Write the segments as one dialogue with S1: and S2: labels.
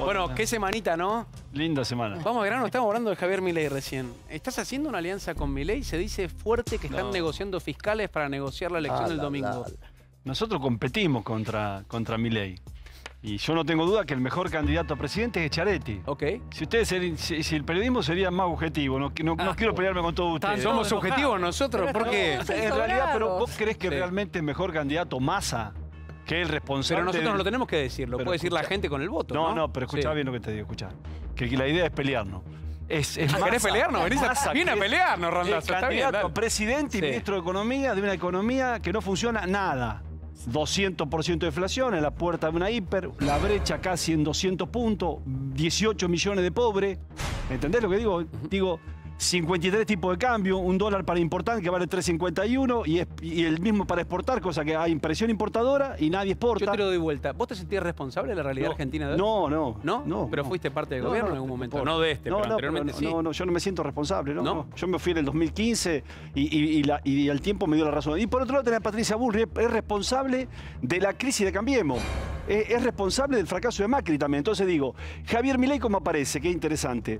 S1: Bueno, qué semanita, ¿no?
S2: Linda semana.
S1: Vamos a grano, estamos hablando de Javier Milei recién. ¿Estás haciendo una alianza con Milei? Se dice fuerte que están negociando fiscales para negociar la elección del domingo.
S2: Nosotros competimos contra Milei. Y yo no tengo duda que el mejor candidato a presidente es Schiaretti.
S1: Ok.
S2: Si el periodismo sería más objetivo, no quiero pelearme con todos ustedes.
S1: Somos objetivos nosotros, porque
S2: en realidad, pero ¿vos crees que realmente es mejor candiato Massa que el responsable?
S1: Pero nosotros no lo tenemos que decir, lo puede decir la gente con el voto, ¿no?
S2: No, pero escuchá bien lo que te digo, escuchá. Que la idea es pelearnos.
S1: ¿Querés pelearnos? Viene a pelearnos, Randazzo.
S2: El candidato a presidente y ministro de Economía de una economía que no funciona nada. 200% de inflación, en la puerta de una hiper, la brecha casi en 200 puntos, 18 millones de pobres. ¿Entendés lo que digo? Digo, 53 tipos de cambio, un dólar para importar que vale 3,51 y el mismo para exportar, cosa que hay impresión importadora y nadie exporta.
S1: Yo te lo doy vuelta. ¿Vos te sentías responsable de la realidad argentina de hoy?
S2: No.
S1: ¿Pero fuiste parte del gobierno en algún momento? No de este, pero anteriormente sí.
S2: No, yo no me siento responsable, ¿no? Yo me fui en el 2015 y al tiempo me dio la razón. Y por otro lado tenés a Patricia Bullrich, es responsable de la crisis de Cambiemos. Es responsable del fracaso de Macri también. Entonces digo, Javier Milei, ¿cómo aparece? Qué interesante.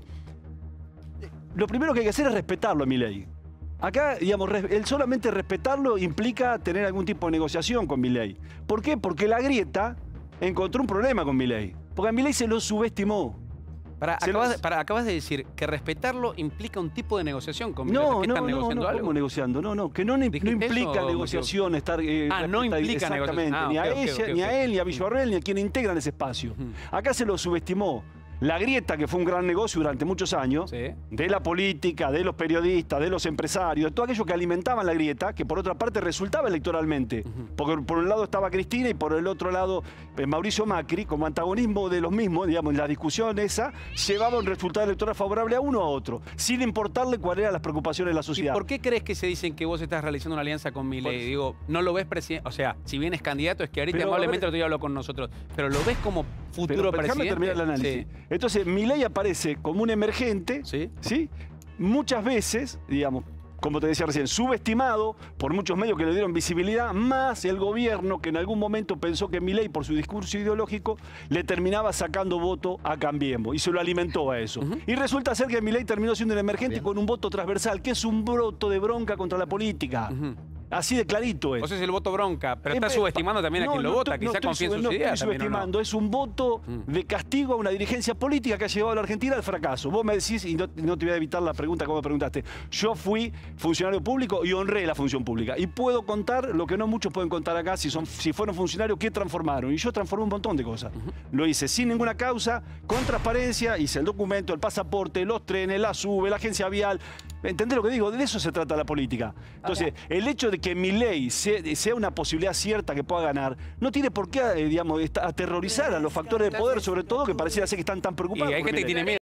S2: Lo primero que hay que hacer es respetarlo a Milei. Acá, digamos, el solamente respetarlo implica tener algún tipo de negociación con Milei. ¿Por qué? Porque la grieta encontró un problema con Milei. Porque a Milei se lo subestimó.
S1: Acabas de decir que respetarlo implica un tipo de negociación con Milei.
S2: No,
S1: ¿Están negociando algo?
S2: ¿Cómo negociando? Que no implica negociación estar...
S1: no implica
S2: exactamente. Ni a él, ni a Villarreal, ni a quien integran ese espacio. Acá se lo subestimó. La grieta, que fue un gran negocio durante muchos años, de la política, de los periodistas, de los empresarios, de todo aquello que alimentaban la grieta, que por otra parte resultaba electoralmente. Porque por un lado estaba Cristina y por el otro lado Mauricio Macri, como antagonismo de los mismos, digamos, en la discusión esa, llevaba un resultado electoral favorable a uno o a otro, sin importarle cuáles eran las preocupaciones de la sociedad.
S1: ¿Y por qué crees que se dicen que vos estás realizando una alianza con Milei? Digo, no lo ves presidente, o sea, si bien es candidato, es que ahorita amablemente lo habló con nosotros, pero lo ves como futuro presidente.
S2: Déjame terminar el análisis. Entonces, Milei aparece como un emergente, ¿sí? Muchas veces, digamos, como te decía recién, subestimado por muchos medios que le dieron visibilidad, más el gobierno que en algún momento pensó que Milei, por su discurso ideológico, le terminaba sacando voto a Cambiemos y se lo alimentó a eso. Y resulta ser que Milei terminó siendo un emergente con un voto transversal, que es un voto de bronca contra la política. Así de clarito es.
S1: O sea, es el voto bronca, pero está subestimando también a quien lo vota, quizá confía en sus ideas.
S2: No estoy subestimando, es un voto de castigo a una dirigencia política que ha llevado a la Argentina al fracaso. Vos me decís, y no te voy a evitar la pregunta como me preguntaste, yo fui funcionario público y honré la función pública. Y puedo contar lo que no muchos pueden contar acá, si fueron funcionarios, ¿qué transformaron? Y yo transformé un montón de cosas. Lo hice sin ninguna causa, con transparencia, hice el documento, el pasaporte, los trenes, la SUBE, la agencia vial. ¿Entendés lo que digo? De eso se trata la política. Entonces, el hecho de que Milei sea una posibilidad cierta que pueda ganar, no tiene por qué, digamos, aterrorizar a los factores de poder, sobre todo, que pareciera ser que están tan preocupados.
S1: Y hay gente que tiene miedo.